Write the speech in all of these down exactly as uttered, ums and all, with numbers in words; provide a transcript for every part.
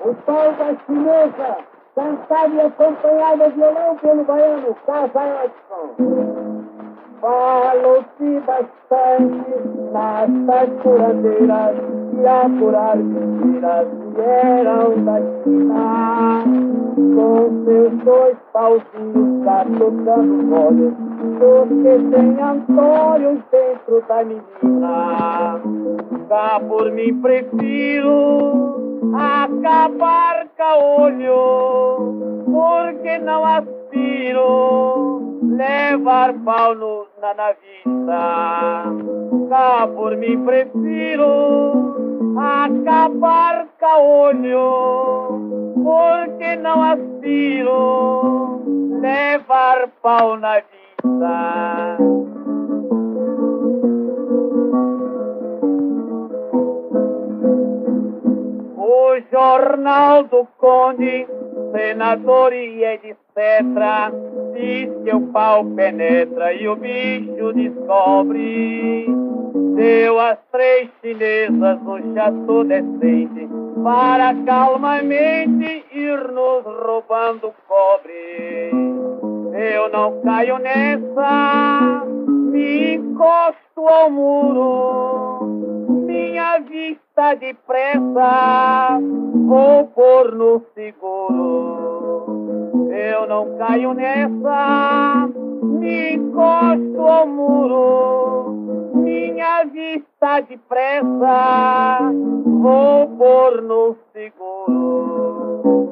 O pau da chinesa, cantado e acompanhado de violão pelo baiano Casa Edson. Falou-se bastante nas curandeiras que a curar mentiras vieram da China, com seus dois pauzinhos cá tocando olhos, porque tem Antônio dentro da menina. Cá por mim prefiro acabar caolho, porque não aspiro levar pau no, na, na vista. Cá por mim prefiro acabar caolho, porque não aspiro levar pau na vista. O jornal do Conde, senador e etcétera, diz que o pau penetra e o bicho descobre. Deu as três chinesas no chateau decente para calmamente ir nos roubando cobre. Eu não caio nessa, me encosto ao muro, minha vista depressa vou pôr no seguro. Eu não caio nessa, me encosto ao muro, minha vista depressa vou pôr no seguro.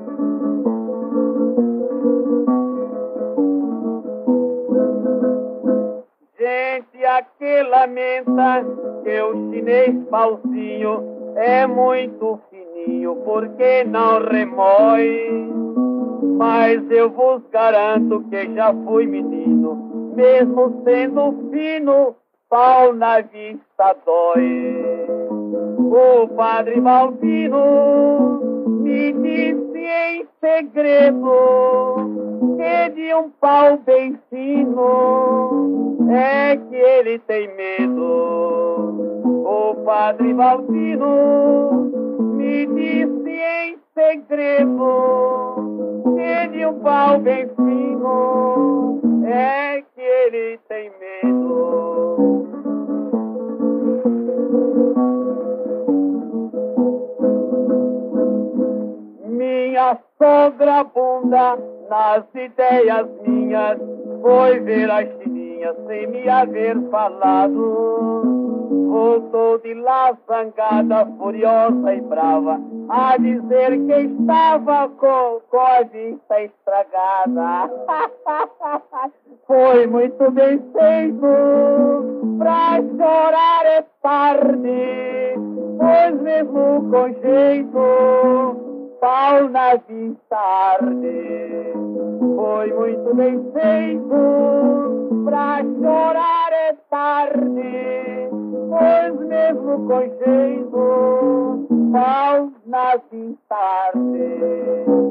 Gente, aqui lamenta que o chinês pauzinho é muito fininho, porque não remói. Mas eu vos garanto que já fui menino, mesmo sendo fino, pau na vista dói. O padre Balbino me disse em segredo que de um pau bem fino é que ele tem medo. O padre Balbino me disse em segredo que de um pau bem fino é que ele tem medo. Minha sogra bunda nas ideias minhas foi ver a chininha sem me haver falado. Voltou de lá zangada, furiosa e brava, a dizer que estava com, com a vista estragada. Foi muito bem feito, pra chorar é tarde, pois mesmo com jeito, pau na vista arde. Foi muito bem feito, pra chorar é tarde, pois mesmo com jeito, pau na vista arde.